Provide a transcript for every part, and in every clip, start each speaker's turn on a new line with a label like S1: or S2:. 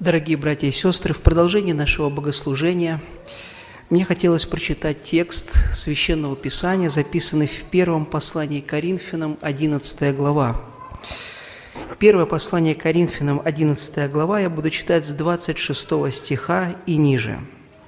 S1: Дорогие братья и сестры, в продолжении нашего богослужения мне хотелось прочитать текст Священного Писания, записанный в первом послании к Коринфянам, 11 глава. Первое послание к Коринфянам, 11 глава, я буду читать с 26 стиха и ниже.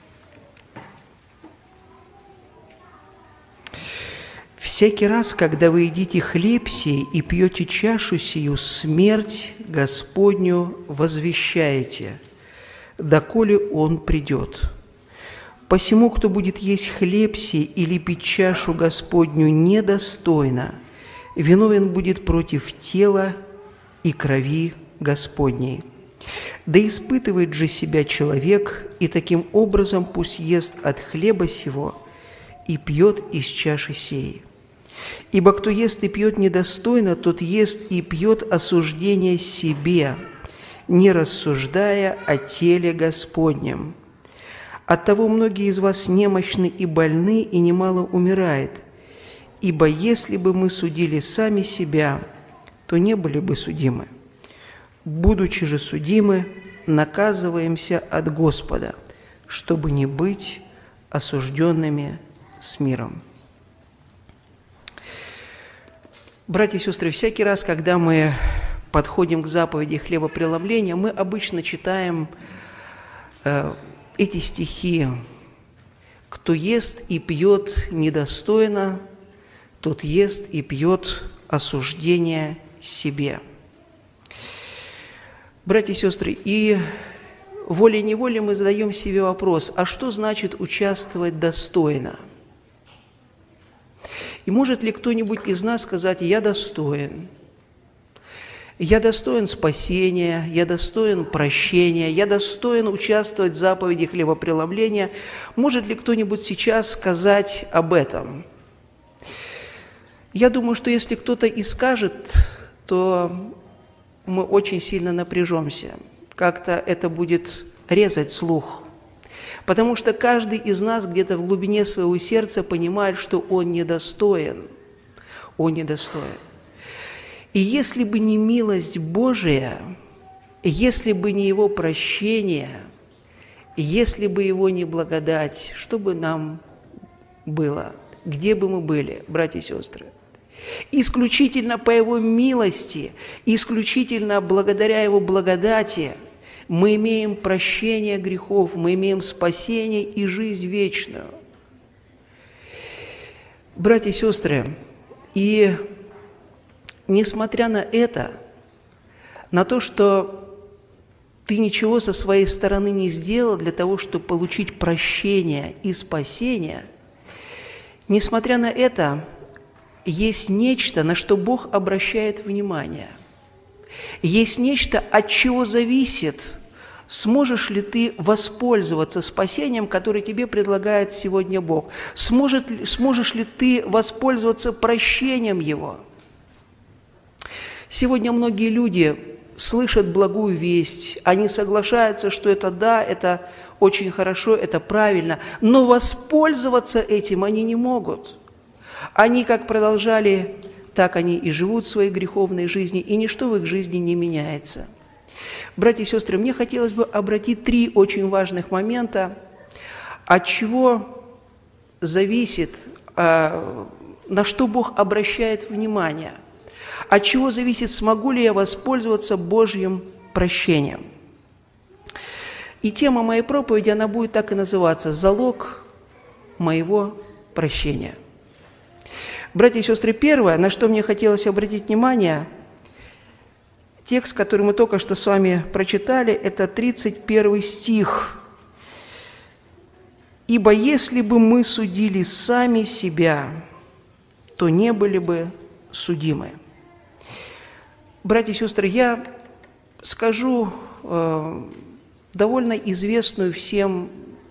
S1: «Всякий раз, когда вы едите хлеб сей и пьете чашу сию, смерть Господню возвещаете, доколе Он придет. Посему, кто будет есть хлеб сей или пить чашу Господню недостойно, виновен будет против тела и крови Господней. Да испытывает же себя человек, и таким образом пусть ест от хлеба сего и пьет из чаши сей. Ибо кто ест и пьет недостойно, тот ест и пьет осуждение себе, не рассуждая о теле Господнем. Оттого многие из вас немощны и больны, и немало умирает. Ибо если бы мы судили сами себя, то не были бы судимы. Будучи же судимы, наказываемся от Господа, чтобы не быть осужденными с миром». Братья и сестры, всякий раз, когда мы подходим к заповеди хлебопреломления, мы обычно читаем эти стихи: «Кто ест и пьет недостойно, тот ест и пьет осуждение себе». Братья и сестры, и волей-неволей мы задаем себе вопрос: а что значит участвовать достойно? И может ли кто-нибудь из нас сказать: «Я достоин»? Я достоин спасения, я достоин прощения, я достоин участвовать в заповеди хлебопреломления. Может ли кто-нибудь сейчас сказать об этом? Я думаю, что если кто-то и скажет, то мы очень сильно напряжемся. Как-то это будет резать слух. Потому что каждый из нас где-то в глубине своего сердца понимает, что он недостоин. Он недостоин. И если бы не милость Божия, если бы не Его прощение, если бы Его не благодать, что бы нам было? Где бы мы были, братья и сестры? Исключительно по Его милости, исключительно благодаря Его благодати мы имеем прощение грехов, мы имеем спасение и жизнь вечную. Братья и сестры, и несмотря на это, на то, что ты ничего со своей стороны не сделал для того, чтобы получить прощение и спасение, несмотря на это, есть нечто, на что Бог обращает внимание. Есть нечто, от чего зависит, сможешь ли ты воспользоваться спасением, которое тебе предлагает сегодня Бог. Сможешь ли ты воспользоваться прощением Его. Сегодня многие люди слышат благую весть, они соглашаются, что это да, это очень хорошо, это правильно, но воспользоваться этим они не могут. Они как продолжали, так они и живут в своей греховной жизни, и ничто в их жизни не меняется. Братья и сестры, мне хотелось бы обратить 3 очень важных момента, от чего зависит, на что Бог обращает внимание, от чего зависит, смогу ли я воспользоваться Божьим прощением. И тема моей проповеди, она будет так и называться: «Залог моего прощения». Братья и сестры, первое, на что мне хотелось обратить внимание, текст, который мы только что с вами прочитали, это 31 стих. «Ибо если бы мы судили сами себя, то не были бы судимы». Братья и сестры, я скажу довольно известную всем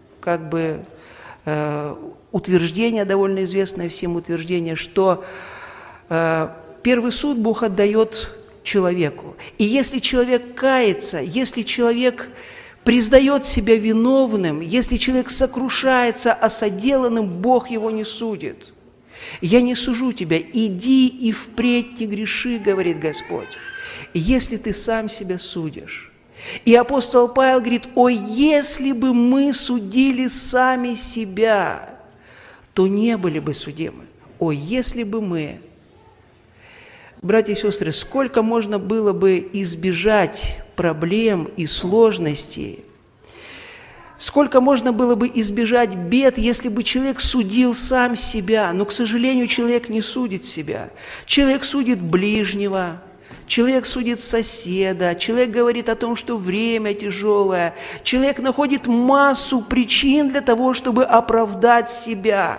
S1: утверждение, довольно известное всем утверждение, что первый суд Бог отдает человеку. И если человек кается, если человек признает себя виновным, если человек сокрушается о соделанном, Бог его не судит. «Я не сужу тебя, иди и впредь не греши», говорит Господь. Если ты сам себя судишь, И апостол Павел говорит: «О, если бы мы судили сами себя, то не были бы судимы». О, если бы мы... Братья и сестры, сколько можно было бы избежать проблем и сложностей, сколько можно было бы избежать бед, если бы человек судил сам себя. Но, к сожалению, человек не судит себя. Человек судит ближнего, человек судит соседа, человек говорит о том, что время тяжелое. Человек находит массу причин для того, чтобы оправдать себя.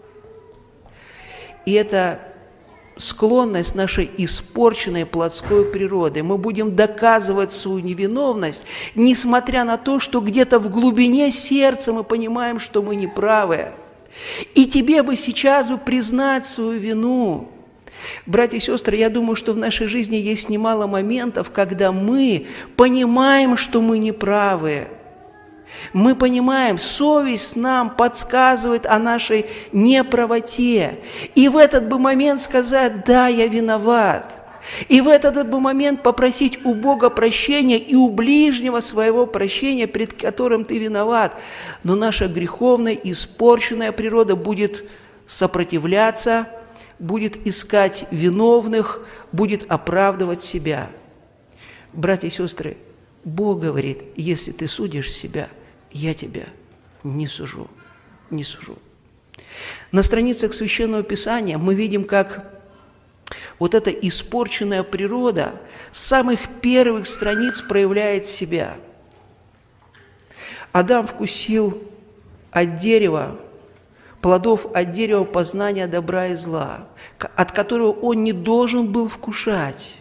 S1: И это склонность нашей испорченной плотской природы. Мы будем доказывать свою невиновность, несмотря на то, что где-то в глубине сердца мы понимаем, что мы неправы. И тебе бы сейчас признать свою вину. Братья и сестры, я думаю, что в нашей жизни есть немало моментов, когда мы понимаем, что мы неправы. Мы понимаем, совесть нам подсказывает о нашей неправоте. И в этот бы момент сказать: да, я виноват. И в этот бы момент попросить у Бога прощения и у ближнего своего прощения, перед которым ты виноват. Но наша греховная, испорченная природа будет сопротивляться, будет искать виновных, будет оправдывать себя. Братья и сестры, Бог говорит: если ты судишь себя, я тебя не сужу, не сужу. На страницах Священного Писания мы видим, как вот эта испорченная природа с самых первых страниц проявляет себя. Адам вкусил от дерева, плодов от дерева познания добра и зла, от которого он не должен был вкушать.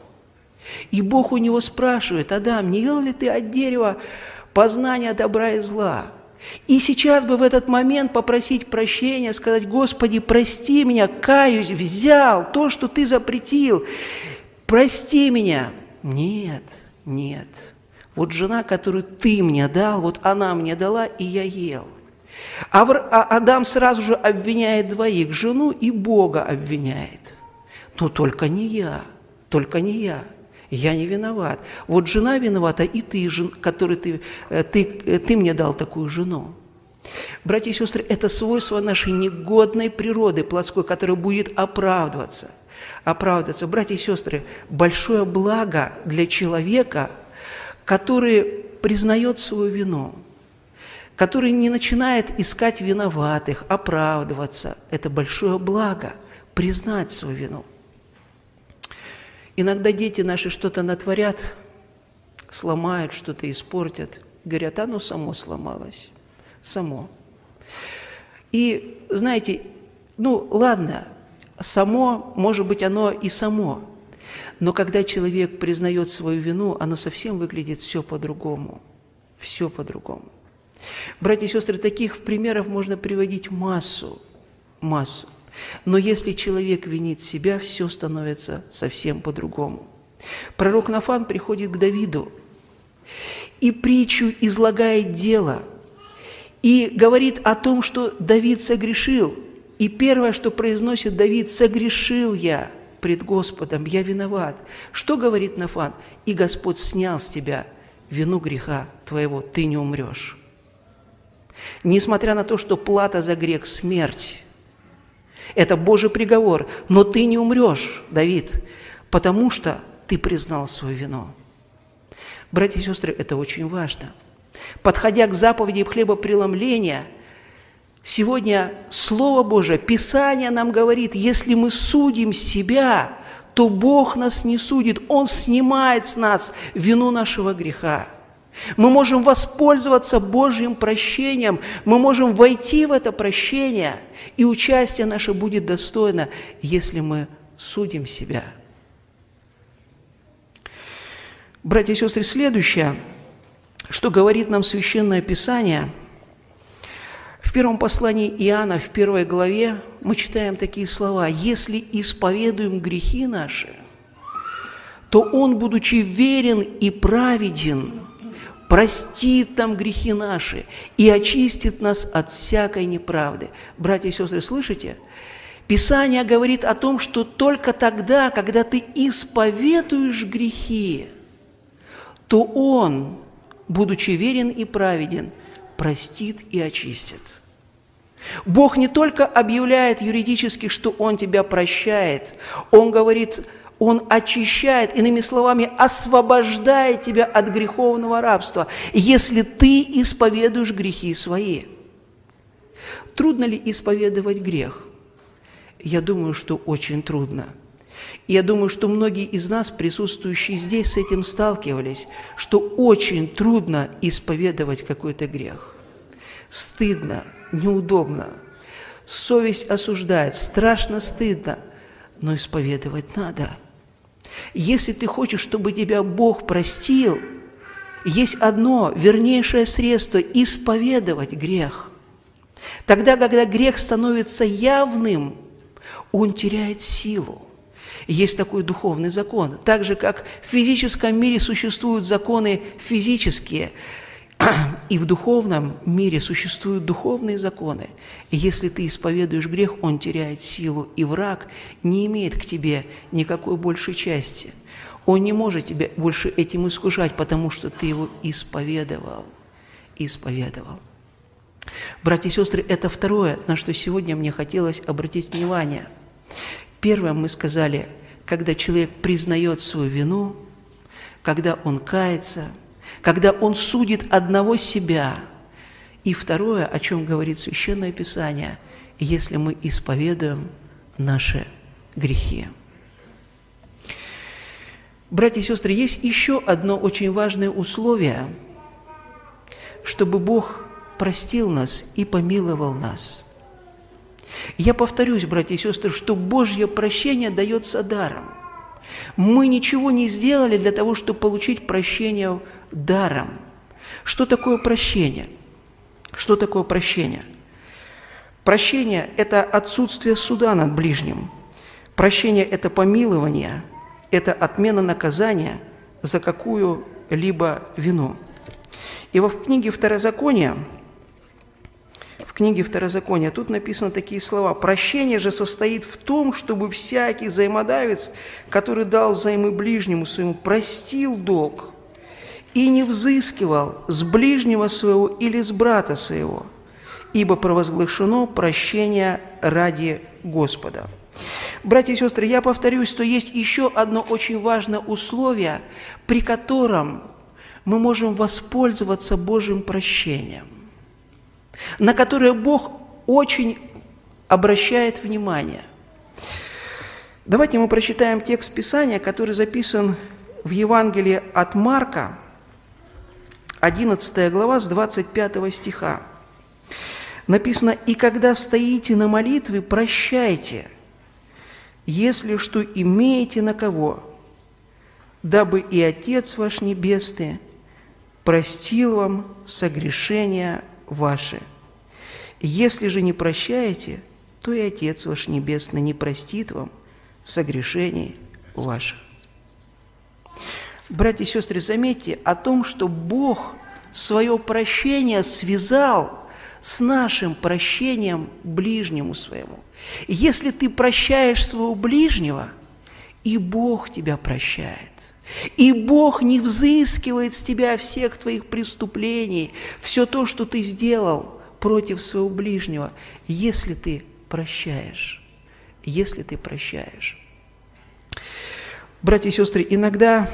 S1: И Бог у него спрашивает: Адам, не ел ли ты от дерева познания добра и зла? И сейчас бы в этот момент попросить прощения, сказать: Господи, прости меня, каюсь, взял то, что ты запретил, прости меня. Нет, нет. Вот жена, которую ты мне дал, вот она мне дала, и я ел. А Адам сразу же обвиняет двоих, жену и Бога обвиняет. Но только не я, только не я. Я не виноват. Вот жена виновата, и ты, который ты мне дал такую жену. Братья и сестры, это свойство нашей негодной природы плотской, которая будет оправдываться. Братья и сестры, большое благо для человека, который признает свою вину, который не начинает искать виноватых, оправдываться. Это большое благо – признать свою вину. Иногда дети наши что-то натворят, сломают, что-то испортят. Говорят: оно само сломалось. Само. И, знаете, ладно, само, может быть, оно и само. Но когда человек признает свою вину, оно совсем выглядит все по-другому. Все по-другому. Братья и сестры, таких примеров можно приводить массу. Но если человек винит себя, все становится совсем по-другому. Пророк Нафан приходит к Давиду и притчу излагает дело, и говорит о том, что Давид согрешил. И первое, что произносит Давид: «Согрешил я пред Господом, я виноват». Что говорит Нафан? «И Господь снял с тебя вину греха твоего, ты не умрешь». Несмотря на то, что плата за грех – смерть, это Божий приговор, но ты не умрешь, Давид, потому что ты признал свою вину. Братья и сестры, это очень важно. Подходя к заповеди хлебопреломления, сегодня Слово Божие, Писание нам говорит: если мы судим себя, то Бог нас не судит, Он снимает с нас вину нашего греха. Мы можем воспользоваться Божьим прощением, мы можем войти в это прощение, и участие наше будет достойно, если мы судим себя. Братья и сестры, следующее, что говорит нам Священное Писание, в первом послании Иоанна, в 1 главе, мы читаем такие слова: «Если исповедуем грехи наши, то Он, будучи верен и праведен, простит нам грехи наши и очистит нас от всякой неправды». Братья и сестры, слышите? Писание говорит о том, что только тогда, когда ты исповедуешь грехи, то Он, будучи верен и праведен, простит и очистит. Бог не только объявляет юридически, что Он тебя прощает, Он говорит, Он очищает, иными словами, освобождает тебя от греховного рабства, если ты исповедуешь грехи свои. Трудно ли исповедовать грех? Я думаю, что очень трудно. И я думаю, что многие из нас, присутствующие здесь, с этим сталкивались, что очень трудно исповедовать какой-то грех. Стыдно, неудобно, совесть осуждает, страшно стыдно, но исповедовать надо. Если ты хочешь, чтобы тебя Бог простил, есть одно вернейшее средство – исповедовать грех. Тогда, когда грех становится явным, он теряет силу. Есть такой духовный закон. Так же, как в физическом мире существуют законы физические, и в духовном мире существуют духовные законы. И если ты исповедуешь грех, он теряет силу, и враг не имеет к тебе никакой большей части. Он не может тебя больше этим искушать, потому что ты его исповедовал. Братья и сестры, это второе, на что сегодня мне хотелось обратить внимание. Первое мы сказали, когда человек признает свою вину, когда он кается, когда он судит одного себя. И второе, о чем говорит Священное Писание, если мы исповедуем наши грехи. Братья и сестры, есть еще одно очень важное условие, чтобы Бог простил нас и помиловал нас. Я повторюсь, братья и сестры, что Божье прощение дается даром. Мы ничего не сделали для того, чтобы получить прощение даром. Что такое прощение? Что такое прощение? Прощение – это отсутствие суда над ближним. Прощение – это помилование, это отмена наказания за какую-либо вину. И в книге Второзакония, тут написаны такие слова: «Прощение же состоит в том, чтобы всякий взаимодавец, который дал взаймы ближнему своему, простил долг и не взыскивал с ближнего своего или с брата своего, ибо провозглашено прощение ради Господа». Братья и сестры, я повторюсь, что есть еще одно очень важное условие, при котором мы можем воспользоваться Божьим прощением, на которое Бог очень обращает внимание. Давайте мы прочитаем текст Писания, который записан в Евангелии от Марка, 11 глава, с 25 стиха. Написано: «И когда стоите на молитве, прощайте, если что имеете на кого, дабы и Отец ваш Небесный простил вам согрешения ваши. Если же не прощаете, то и Отец ваш Небесный не простит вам согрешений ваших». Братья и сестры, заметьте о том, что Бог свое прощение связал с нашим прощением ближнему своему. Если ты прощаешь своего ближнего, и Бог тебя прощает. И Бог не взыскивает с тебя всех твоих преступлений, все то, что ты сделал против своего ближнего, если ты прощаешь. Если ты прощаешь. Братья и сестры, иногда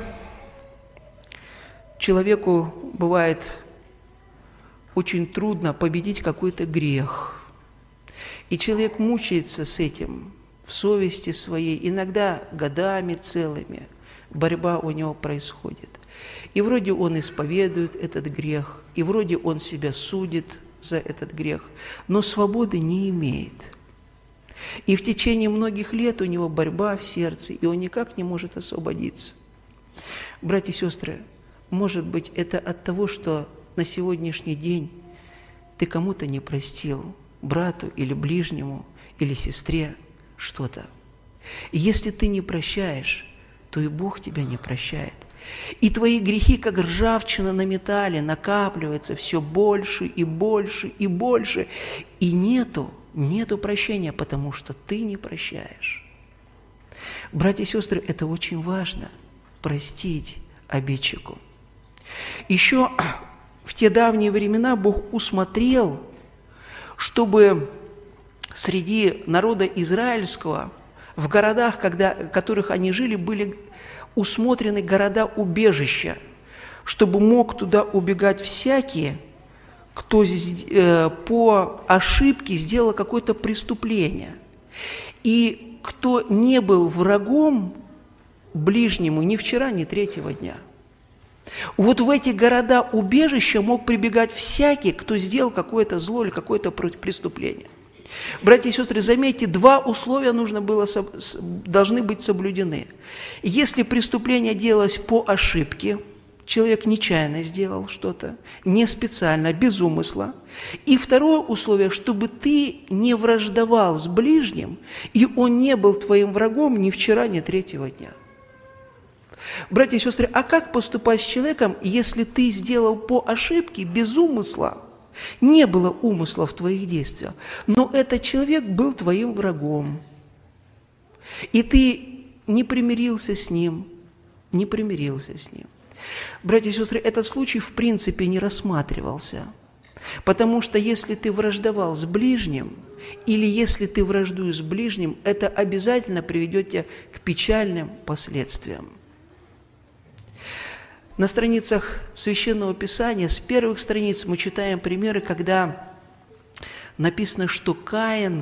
S1: человеку бывает очень трудно победить какой-то грех. И человек мучается с этим в совести своей, иногда годами целыми. Борьба у него происходит. И вроде он исповедует этот грех, и вроде он себя судит за этот грех, но свободы не имеет. И в течение многих лет у него борьба в сердце, и он никак не может освободиться. Братья и сестры, может быть, это от того, что на сегодняшний день ты кому-то не простил, брату или ближнему, или сестре что-то. И если ты не прощаешь, то и Бог тебя не прощает. И твои грехи, как ржавчина на металле, накапливаются все больше и больше и больше. И нету прощения, потому что ты не прощаешь. Братья и сестры, это очень важно – простить обидчику. Еще в те давние времена Бог усмотрел, чтобы среди народа израильского, в городах, в которых они жили, были усмотрены города-убежища, чтобы мог туда убегать всякий, кто по ошибке сделал какое-то преступление, и кто не был врагом ближнему ни вчера, ни третьего дня. Вот в эти города-убежища мог прибегать всякий, кто сделал какое-то зло или какое-то преступление. Братья и сестры, заметьте, два условия должны быть соблюдены. Если преступление делалось по ошибке, человек нечаянно сделал что-то, не специально, без умысла. И второе условие, чтобы ты не враждовал с ближним, и он не был твоим врагом ни вчера, ни третьего дня. Братья и сестры, а как поступать с человеком, если ты сделал по ошибке, без умысла? Не было умысла в твоих действиях, но этот человек был твоим врагом. И ты не примирился с ним, не примирился с ним. Братья и сестры, этот случай в принципе не рассматривался, потому что если ты враждовал с ближним, или если ты враждуешь с ближним, это обязательно приведет тебя к печальным последствиям. На страницах Священного Писания, с первых страниц мы читаем примеры, когда написано, что Каин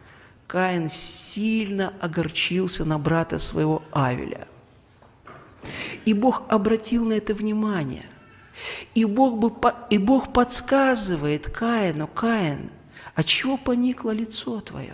S1: сильно огорчился на брата своего Авеля. И Бог обратил на это внимание. И Бог подсказывает Каину: Каин, отчего поникло лицо твое?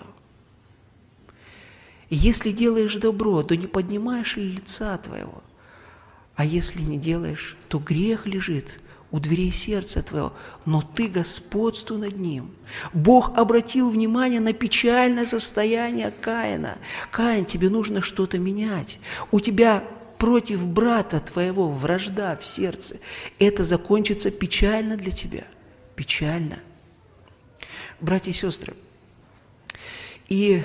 S1: Если делаешь добро, то не поднимаешь ли лица твоего? А если не делаешь, то грех лежит у дверей сердца твоего, но ты господствуй над ним. Бог обратил внимание на печальное состояние Каина. Каин, тебе нужно что-то менять. У тебя против брата твоего вражда в сердце. Это закончится печально для тебя. Печально. Братья и сестры, и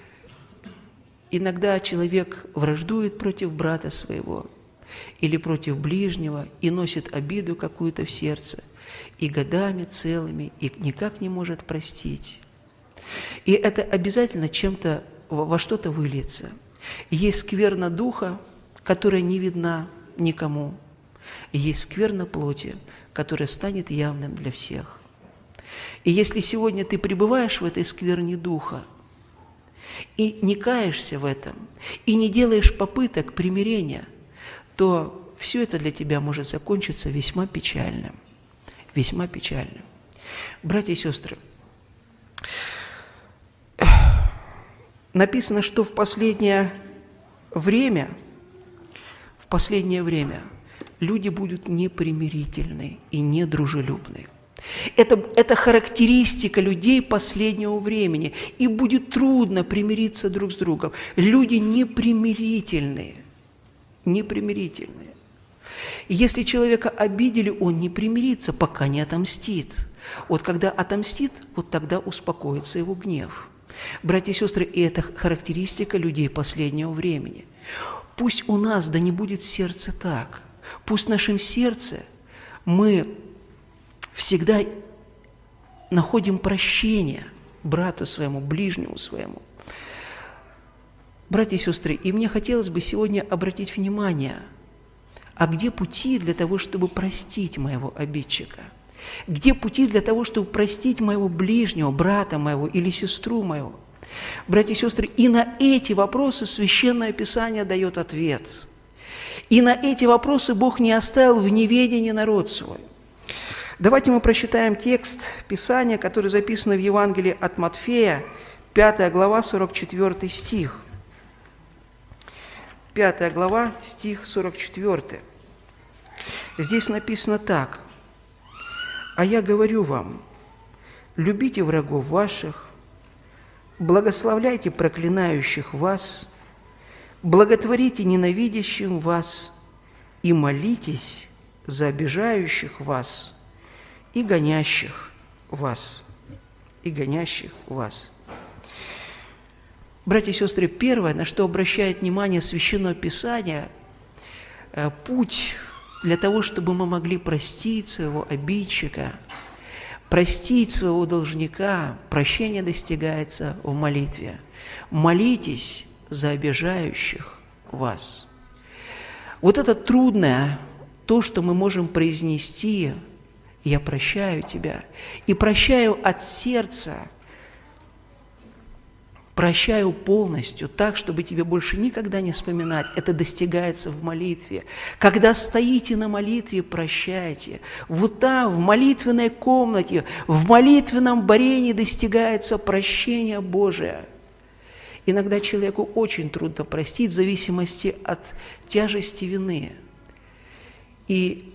S1: иногда человек враждует против брата своего или против ближнего и носит обиду какую-то в сердце, и годами целыми, и никак не может простить. И это обязательно чем-то, во что-то выльется. Есть скверна духа, которая не видна никому, и есть скверна плоти, которая станет явным для всех. И если сегодня ты пребываешь в этой скверне духа, и не каешься в этом, и не делаешь попыток примирения, то все это для тебя может закончиться весьма печальным. Весьма печальным. Братья и сестры, написано, что в последнее время люди будут непримирительны и недружелюбны. Это характеристика людей последнего времени, и будет трудно примириться друг с другом. Люди непримирительные. Непримирительные. Если человека обидели, он не примирится, пока не отомстит. Вот когда отомстит, вот тогда успокоится его гнев. Братья и сестры, и это характеристика людей последнего времени. Пусть у нас да не будет сердце так. Пусть в нашем сердце мы всегда находим прощение брату своему, ближнему своему. Братья и сестры, и мне хотелось бы сегодня обратить внимание, а где пути для того, чтобы простить моего обидчика? Где пути для того, чтобы простить моего ближнего, брата моего или сестру моего? Братья и сестры, и на эти вопросы Священное Писание дает ответ. И на эти вопросы Бог не оставил в неведении народ свой. Давайте мы прочитаем текст Писания, который записан в Евангелии от Матфея, 5 глава, 44 стих. 5 глава, стих 44. Здесь написано так: «А я говорю вам, любите врагов ваших, благословляйте проклинающих вас, благотворите ненавидящим вас и молитесь за обижающих вас и гонящих вас». И гонящих вас. Братья и сестры, первое, на что обращает внимание Священное Писание, путь для того, чтобы мы могли простить своего обидчика, простить своего должника, прощение достигается в молитве. Молитесь за обижающих вас. Вот это трудное, то, что мы можем произнести: «Я прощаю тебя», и прощаю от сердца, прощаю полностью, так, чтобы тебе больше никогда не вспоминать. Это достигается в молитве. Когда стоите на молитве, прощайте. Вот там, в молитвенной комнате, в молитвенном борении достигается прощение Божие. Иногда человеку очень трудно простить в зависимости от тяжести вины. И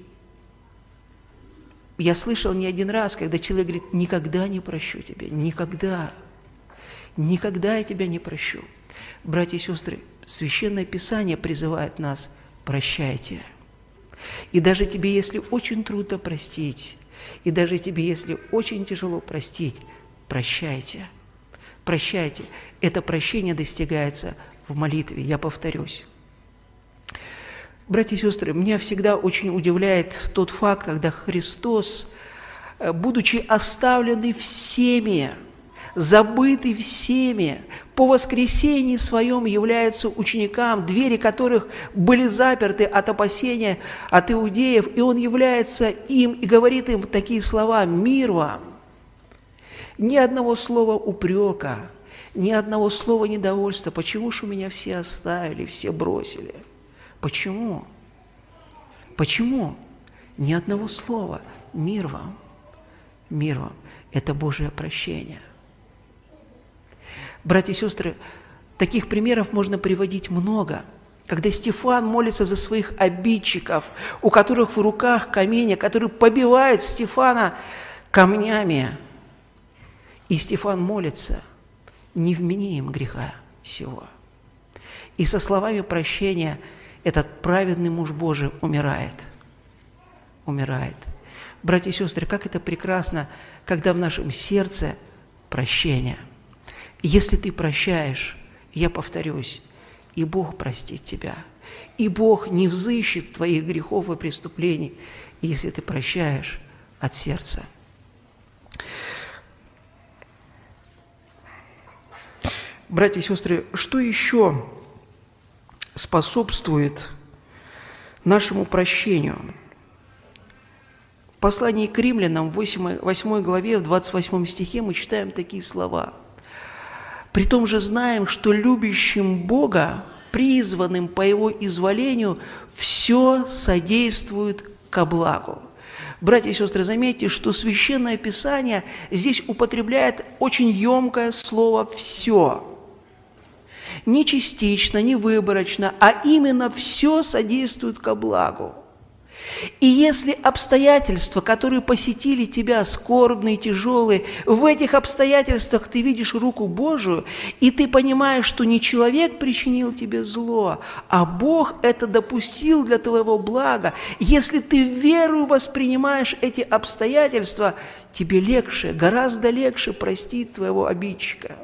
S1: я слышал не один раз, когда человек говорит: «Никогда не прощу тебя, никогда». Никогда я тебя не прощу. Братья и сестры, Священное Писание призывает нас: прощайте. И даже тебе, если очень трудно простить, и даже тебе, если очень тяжело простить, прощайте. Прощайте. Это прощение достигается в молитве, я повторюсь. Братья и сестры, меня всегда очень удивляет тот факт, когда Христос, будучи оставленный всеми, забытый всеми, по воскресении своем является ученикам, двери которых были заперты от опасения от иудеев, и Он является им и говорит им такие слова: «Мир вам». Ни одного слова упрека, ни одного слова недовольства. Почему же меня все оставили, все бросили? Почему? Почему? Ни одного слова. Мир вам. Мир вам. Это Божие прощение. Братья и сестры, таких примеров можно приводить много. Когда Стефан молится за своих обидчиков, у которых в руках камни, которые побивают Стефана камнями, и Стефан молится: «Не вмени им греха сего». И со словами прощения этот праведный муж Божий умирает. Умирает. Братья и сестры, как это прекрасно, когда в нашем сердце прощение. Если ты прощаешь, я повторюсь, и Бог простит тебя, и Бог не взыщет твоих грехов и преступлений, если ты прощаешь от сердца. Братья и сестры, что еще способствует нашему прощению? В послании к Римлянам, в 8 главе, в 28 стихе мы читаем такие слова: «При том же знаем, что любящим Бога, призванным по Его изволению, все содействует ко благу». Братья и сестры, заметьте, что Священное Писание здесь употребляет очень емкое слово «все». Не частично, не выборочно, а именно все содействует ко благу. И если обстоятельства, которые посетили тебя, скорбные, тяжелые, в этих обстоятельствах ты видишь руку Божию, и ты понимаешь, что не человек причинил тебе зло, а Бог это допустил для твоего блага, если ты верою воспринимаешь эти обстоятельства, тебе легче, гораздо легче простить твоего обидчика.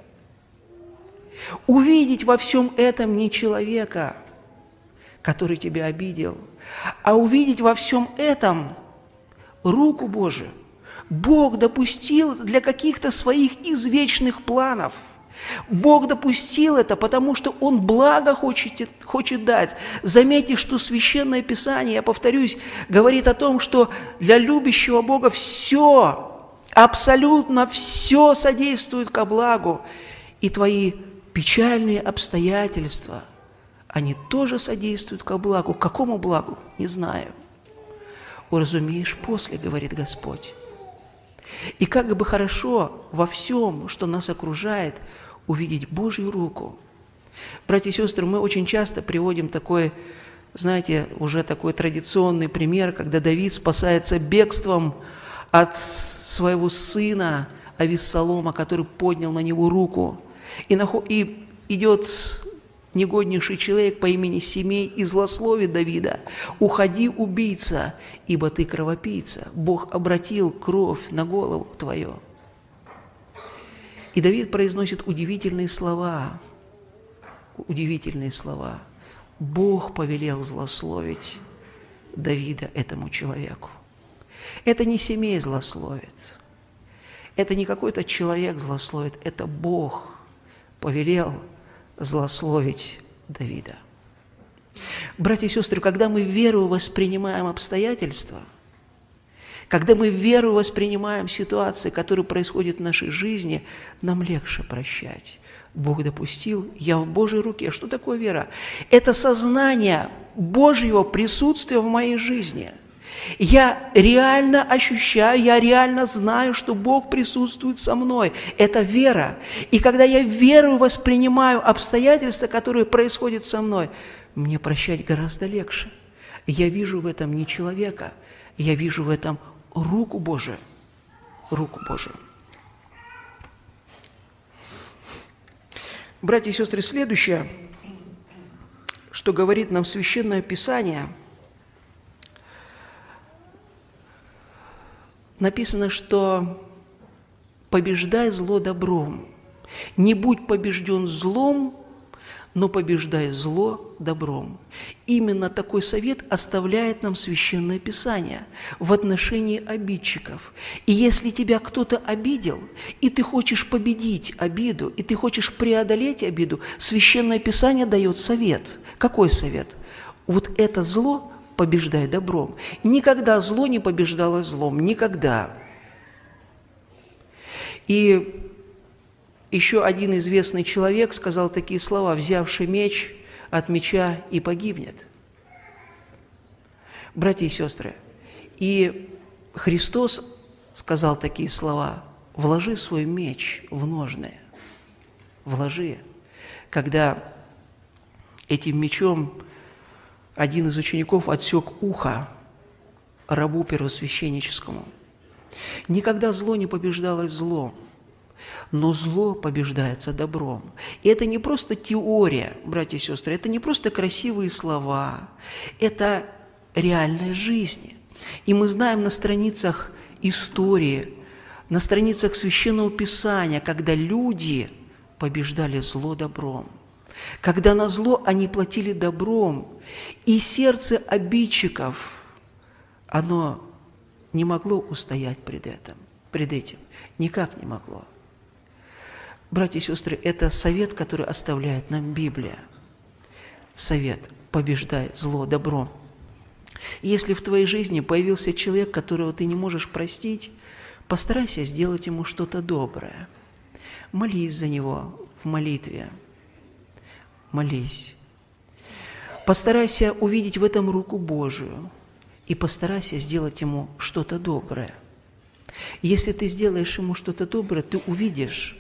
S1: Увидеть во всем этом не человека, который тебя обидел, а увидеть во всем этом руку Божию. Бог допустил это для каких-то своих извечных планов. Бог допустил это, потому что Он благо хочет дать. Заметьте, что Священное Писание, я повторюсь, говорит о том, что для любящего Бога все, абсолютно все содействует ко благу. И твои печальные обстоятельства, они тоже содействуют ко благу. К какому благу? Не знаю. Уразумеешь после, говорит Господь. И как бы хорошо во всем, что нас окружает, увидеть Божью руку. Братья и сестры, мы очень часто приводим такой, знаете, уже такой традиционный пример, когда Давид спасается бегством от своего сына Авессалома, который поднял на него руку. И идет негоднейший человек по имени Семей и злословит Давида: «Уходи, убийца, ибо ты кровопийца. Бог обратил кровь на голову твою». И Давид произносит удивительные слова. Удивительные слова. Бог повелел злословить Давида этому человеку. Это не Семей злословит, это не какой-то человек злословит, это Бог повелел злословить Давида. Братья и сестры, когда мы верою воспринимаем обстоятельства, когда мы верою воспринимаем ситуации, которые происходят в нашей жизни, нам легче прощать. Бог допустил, я в Божьей руке. Что такое вера? Это сознание Божьего присутствия в моей жизни. Я реально ощущаю, я реально знаю, что Бог присутствует со мной. Это вера. И когда я верою воспринимаю обстоятельства, которые происходят со мной, мне прощать гораздо легче. Я вижу в этом не человека, я вижу в этом руку Божию. Руку Божию. Братья и сестры, следующее, что говорит нам Священное Писание, написано, что побеждай зло добром. Не будь побежден злом, но побеждай зло добром. Именно такой совет оставляет нам Священное Писание в отношении обидчиков. И если тебя кто-то обидел, и ты хочешь победить обиду, и ты хочешь преодолеть обиду, Священное Писание дает совет. Какой совет? Вот это зло побеждай добром. Никогда зло не побеждало злом. Никогда. И еще один известный человек сказал такие слова: «Взявший меч от меча и погибнет». Братья и сестры, и Христос сказал такие слова: «Вложи свой меч в ножны». Вложи. Когда этим мечом один из учеников отсек ухо рабу первосвященническому. Никогда зло не побеждалось злом. Но зло побеждается добром. И это не просто теория, братья и сестры, это не просто красивые слова, это реальная жизнь. И мы знаем на страницах истории, на страницах Священного Писания, когда люди побеждали зло добром, когда на зло они платили добром, и сердце обидчиков, оно не могло устоять пред этим, никак не могло. Братья и сестры, это совет, который оставляет нам Библия. Совет: побеждай зло добром. Если в твоей жизни появился человек, которого ты не можешь простить, постарайся сделать ему что-то доброе. Молись за него в молитве. Молись. Постарайся увидеть в этом руку Божию и постарайся сделать ему что-то доброе. Если ты сделаешь ему что-то доброе, ты увидишь,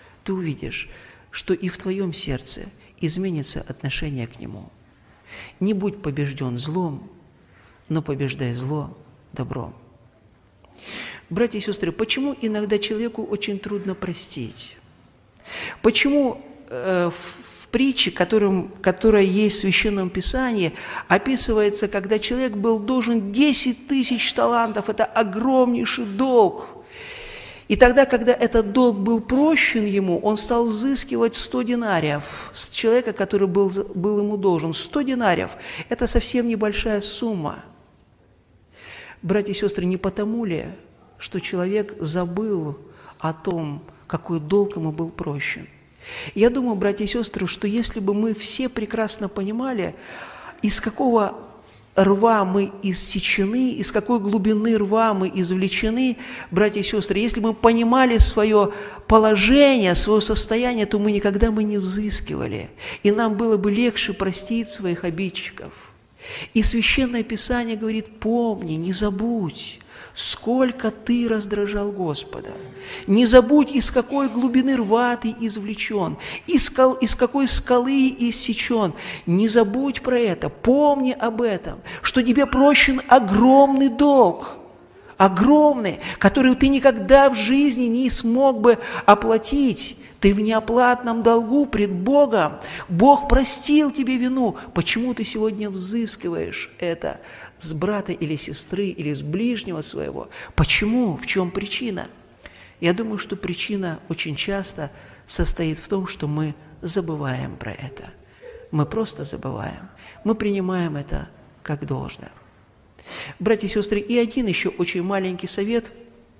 S1: что и в твоем сердце изменится отношение к нему. Не будь побежден злом, но побеждай зло добром. Братья и сестры, почему иногда человеку очень трудно простить? Почему в притче, которая есть в Священном Писании, описывается, когда человек был должен 10 тысяч талантов, это огромнейший долг. И тогда, когда этот долг был прощен ему, он стал взыскивать 100 динариев с человека, который был ему должен. 100 динариев – это совсем небольшая сумма. Братья и сестры, не потому ли, что человек забыл о том, какой долг ему был прощен? Я думаю, братья и сестры, что если бы мы все прекрасно понимали, из какого рва мы иссечены, из какой глубины рва мы извлечены, братья и сестры, если бы мы понимали свое положение, свое состояние, то мы никогда бы не взыскивали, и нам было бы легче простить своих обидчиков. И Священное Писание говорит: помни, не забудь, сколько ты раздражал Господа. Не забудь, из какой глубины рва ты извлечен, из какой скалы иссечен. Не забудь про это, помни об этом, что тебе прощен огромный долг, огромный, который ты никогда в жизни не смог бы оплатить. Ты в неоплатном долгу пред Богом. Бог простил тебе вину. Почему ты сегодня взыскиваешь это с брата или сестры, или с ближнего своего? Почему? В чем причина? Я думаю, что причина очень часто состоит в том, что мы забываем про это. Мы просто забываем. Мы принимаем это как должное. Братья и сестры, и один еще очень маленький совет,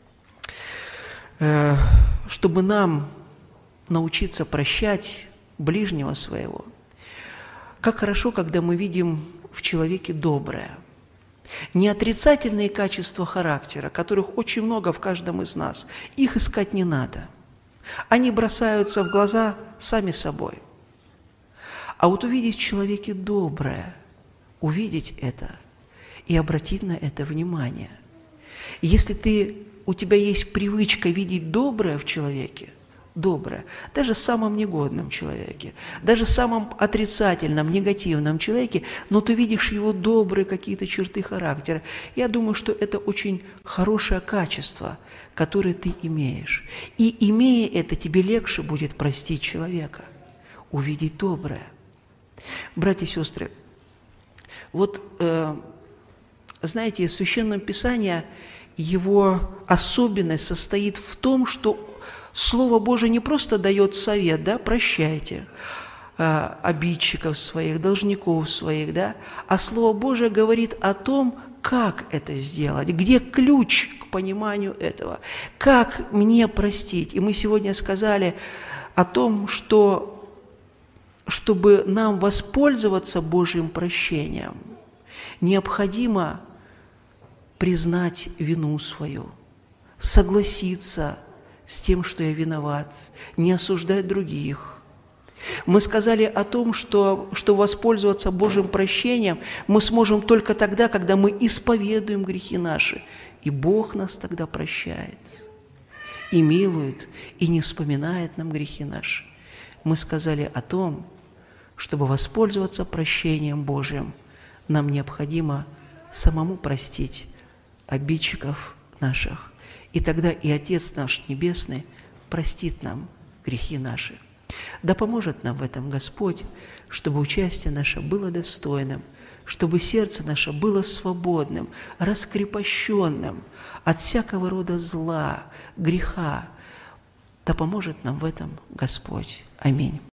S1: чтобы нам научиться прощать ближнего своего. Как хорошо, когда мы видим в человеке доброе. Не отрицательные качества характера, которых очень много в каждом из нас. Их искать не надо. Они бросаются в глаза сами собой. А вот увидеть в человеке доброе, увидеть это и обратить на это внимание. Если у тебя есть привычка видеть доброе в человеке, доброе, даже в самом негодном человеке, даже в самом отрицательном, негативном человеке, но ты видишь его добрые какие-то черты характера. Я думаю, что это очень хорошее качество, которое ты имеешь. И имея это, тебе легче будет простить человека, увидеть доброе. Братья и сестры, вот, знаете, в Священном Писании его особенность состоит в том, что Слово Божие не просто дает совет, да, прощайте обидчиков своих, должников своих, да, а Слово Божие говорит о том, как это сделать, где ключ к пониманию этого, как мне простить. И мы сегодня сказали о том, что чтобы нам воспользоваться Божьим прощением, необходимо признать вину свою, согласиться с тем, что я виноват, не осуждать других. Мы сказали о том, что воспользоваться Божьим прощением мы сможем только тогда, когда мы исповедуем грехи наши, и Бог нас тогда прощает, и милует, и не вспоминает нам грехи наши. Мы сказали о том, чтобы воспользоваться прощением Божьим, нам необходимо самому простить обидчиков наших. И тогда и Отец наш Небесный простит нам грехи наши. Да поможет нам в этом Господь, чтобы участие наше было достойным, чтобы сердце наше было свободным, раскрепощенным от всякого рода зла, греха. Да поможет нам в этом Господь. Аминь.